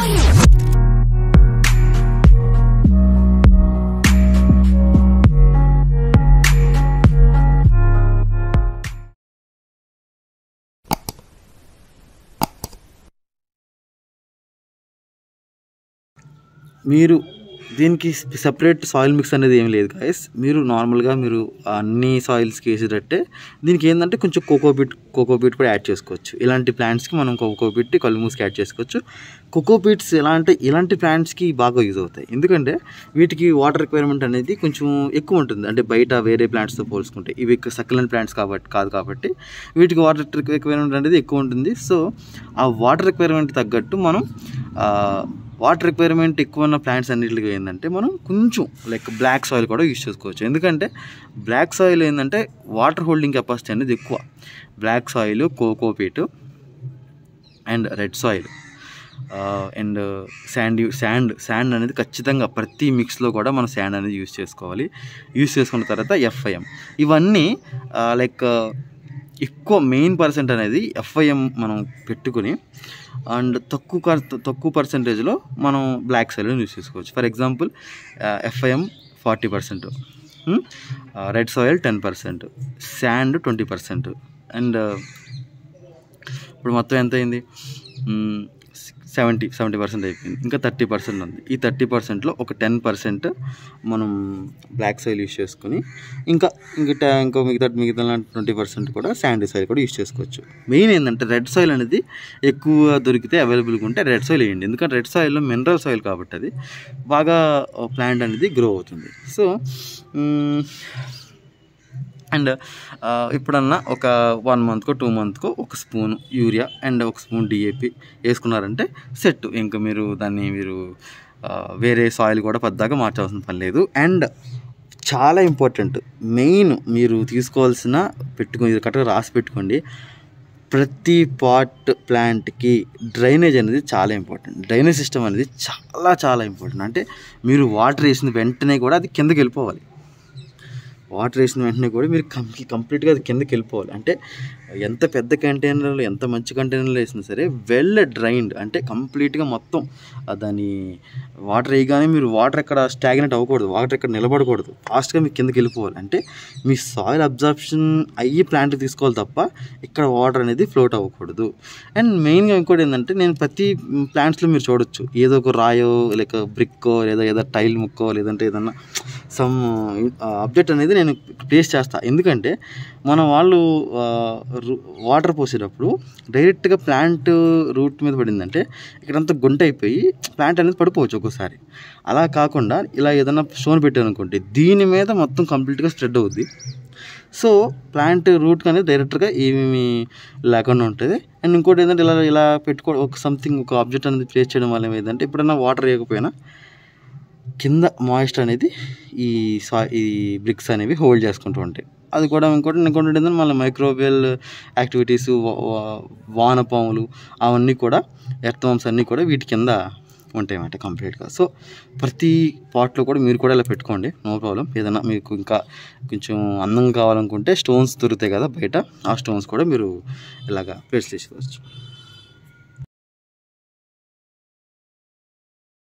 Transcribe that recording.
మీరు దీనికి separate soil mix అనేది ఏం లేదు గైస్. మీరు నార్మల్గా మీరు అన్ని సాయిల్స్కి వేసేటట్టే దీనికి ఏంటంటే కొంచెం కోకోపీట్ కూడా యాడ్ చేసుకోవచ్చు. ఇలాంటి ప్లాంట్స్కి మనం కోకోపీట్ కళ్ళు మూసుకి యాడ్ చేసుకోవచ్చు. కోకోపీట్స్ ఎలా అంటే ఇలాంటి ప్లాంట్స్కి బాగా యూజ్ అవుతాయి, ఎందుకంటే వీటికి వాటర్ రిక్వైర్మెంట్ అనేది కొంచెం ఎక్కువ ఉంటుంది. అంటే బయట వేరే ప్లాంట్స్తో పోల్చుకుంటే ఇవి సక్యులెంట్ ప్లాంట్స్ కాబట్టి వీటికి వాటర్ రిక్వైర్మెంట్ అనేది ఎక్కువ ఉంటుంది. సో ఆ వాటర్ రిక్వైర్మెంట్ తగ్గట్టు మనం వాటర్ రిక్వైర్మెంట్ ఎక్కువ ఉన్న ప్లాంట్స్ అన్నింటికి ఏంటంటే మనం కొంచెం లైక్ బ్లాక్ సాయిల్ కూడా యూజ్ చేసుకోవచ్చు. ఎందుకంటే బ్లాక్ సాయిల్ ఏంటంటే వాటర్ హోల్డింగ్ కెపాసిటీ అనేది ఎక్కువ. Black soil, cocopeat and red soil and sand అనేది ఖచ్చితంగా ప్రతి మిక్స్లో కూడా మనం శాండ్ అనేది యూజ్ చేసుకోవాలి. యూజ్ చేసుకున్న తర్వాత FIM ఇవన్నీ లైక్ ఎక్కువ మెయిన్ పర్సెంట్ అనేది FIM మనం పెట్టుకుని అండ్ తక్కువ పర్సెంటేజ్లో మనం బ్లాక్ సాయిల్ యూజ్ చేసుకోవచ్చు. For example FIM 40%, red soil 10%, sand 20%. And ఇప్పుడు మొత్తం ఎంత అయింది? 70% అయిపోయింది. ఇంకా 30% ఉంది. ఈ 30%లో ఒక 10% మనం బ్లాక్ సాయిల్ యూజ్ చేసుకొని ఇంకా మిగతా 20% కూడా శాండీ సాయిల్ కూడా యూజ్ చేసుకోవచ్చు. మెయిన్ ఏంటంటే రెడ్ సాయిల్ అనేది ఎక్కువ దొరికితే అవైలబుల్గా ఉంటే రెడ్ సాయిల్ వేయండి. ఎందుకంటే రెడ్ సాయిల్లో మినరల్ సాయిల్ కాబట్టి అది బాగా ప్లాంట్ అనేది గ్రో అవుతుంది. సో అండ్ ఇప్పుడన్నా ఒక 1 మంత్కో 2 మంత్కో ఒక స్పూన్ యూరియా అండ్ ఒక స్పూన్ DAP వేసుకున్నారంటే సెట్. ఇంకా మీరు దాన్ని వేరే సాయిల్ కూడా పెద్దగా మార్చాల్సిన పని లేదు. అండ్ చాలా ఇంపార్టెంట్ మెయిన్ మీరు తీసుకోవాల్సిన కరెక్ట్గా రాసి పెట్టుకోండి. ప్రతి పాట్ ప్లాంట్కి డ్రైనేజ్ అనేది చాలా ఇంపార్టెంట్. డ్రైనేజ్ సిస్టమ్ అనేది చాలా చాలా ఇంపార్టెంట్. అంటే మీరు వాటర్ వేసిన వెంటనే కూడా అది కిందకి వెళ్ళిపోవాలి. వాటర్ వేసిన వెంటనే కూడా మీరు కంప్లీట్గా అది కిందకి వెళ్ళిపోవాలి. అంటే ఎంత పెద్ద కంటైనర్లో ఎంత మంచి కంటైనర్లో వేసినా సరే వెల్ డ్రైన్డ్, అంటే కంప్లీట్గా మొత్తం దాని వాటర్ వేయగానే మీరు వాటర్ ఎక్కడ స్టాగ్నెట్ అవ్వకూడదు, వాటర్ ఎక్కడ నిలబడకూడదు, ఫాస్ట్గా మీకు కిందకి వెళ్ళిపోవాలి. అంటే మీ సాయిల్ అబ్జార్ప్షన్ అయ్యి ప్లాంట్కి తీసుకోవాలి తప్ప ఇక్కడ వాటర్ అనేది ఫ్లోట్ అవ్వకూడదు. అండ్ మెయిన్గా ఇంకోటి ఏంటంటే నేను ప్రతి ప్లాంట్స్లో మీరు చూడొచ్చు ఏదో ఒక రాయో లేక బ్రిక్కో లేదా ఏదో టైల్ ముక్కో లేదంటే ఏదన్నా సమ్ అబ్జెక్ట్ అనేది నేను ప్లేస్ చేస్తాను. ఎందుకంటే మన వాళ్ళు వాటర్ పోసేటప్పుడు డైరెక్ట్గా ప్లాంట్ రూట్ మీద పడిందంటే ఇక్కడంతా గుంట అయిపోయి ప్లాంట్ అనేది పడిపోవచ్చు ఒక్కోసారి. అలా కాకుండా ఇలా ఏదైనా స్టోన్ పెట్టారనుకోండి దీని మీద మొత్తం కంప్లీట్గా స్ప్రెడ్ అవుద్ది. సో ప్లాంట్ రూట్ అనేది డైరెక్ట్గా ఏమేమి లేకుండా ఉంటుంది. అండ్ ఇంకోటి ఏంటంటే ఇలా ఒక ఆబ్జెక్ట్ అనేది ప్లేస్ చేయడం వల్ల ఏదంటే ఎప్పుడైనా వాటర్ వేయకపోయినా కింద మాయిస్చర్ అనేది ఈ బ్రిక్స్ అనేవి హోల్డ్ చేసుకుంటూ ఉంటాయి. అది కూడా ఇంకోటి ఏంటంటే మళ్ళీ మైక్రోబియల్ యాక్టివిటీస్, వానపాములు అవన్నీ కూడా ఎర్త్వామ్స్ అన్నీ కూడా వీటి కింద ఉంటాయి అన్నమాట కంప్లీట్గా. సో ప్రతి పాట్లో కూడా మీరు కూడా ఇలా పెట్టుకోండి, నో ప్రాబ్లం. ఏదైనా మీకు ఇంకా కొంచెం అందంగా కావాలనుకుంటే స్టోన్స్ దొరుకుతాయి కదా బయట, ఆ స్టోన్స్ కూడా మీరు ఇలాగా ప్లేస్ చేసుకోవచ్చు.